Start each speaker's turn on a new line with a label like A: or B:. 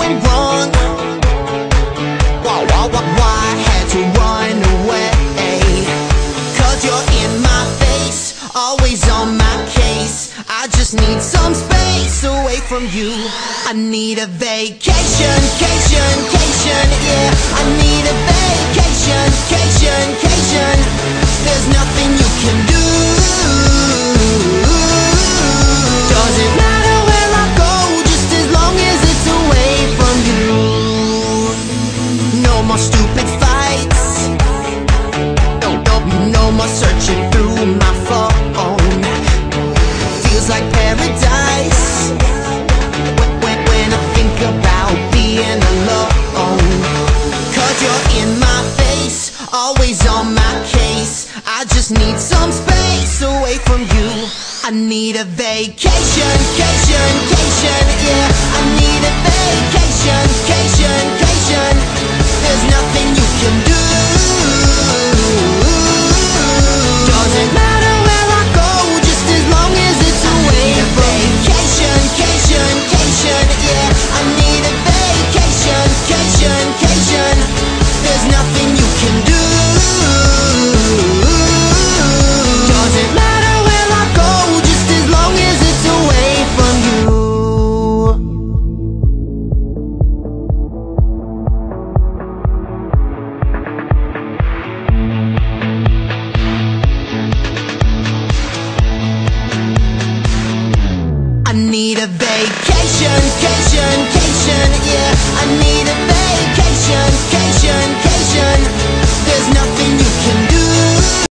A: went wrong? Why I had to run away? 'Cause you're in my face, always on my case. I just need some space away from you. I need a vacation, yeah. I need a vacation, There's nothing you can do. Doesn't matter where I go, just as long as it's away from you. No more stupid fights. No more searching through my phone. Feels like paradise when I think about being alone. 'Cause you're in my face, always on my case. I just need some space away from you. I need a vacation,